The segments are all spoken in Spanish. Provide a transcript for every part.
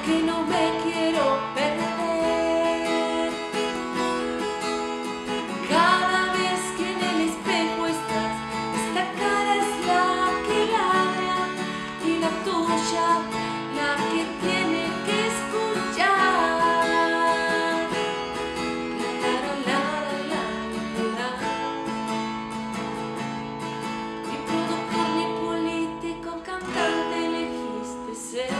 que no me quiero perder. Cada vez que en el espejo estás, esta cara es la que ladra y la tuya la que tiene que escuchar. Ni productor ni político, cantante elegiste ser.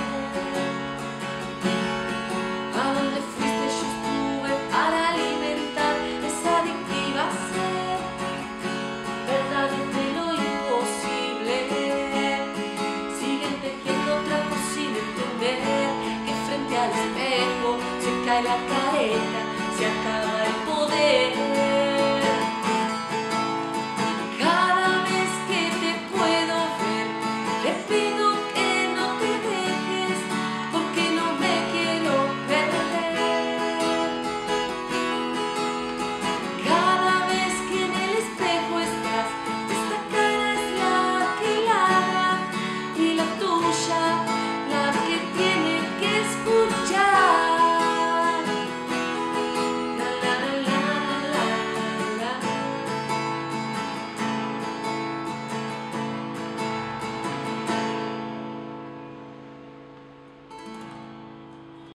¿A dónde fuiste? Yo estuve para alimentar esa adictiva sed. Verdades de lo imposible siguen tejiendo trapos sin entender que frente al espejo se cae la careta, se acaba el poder.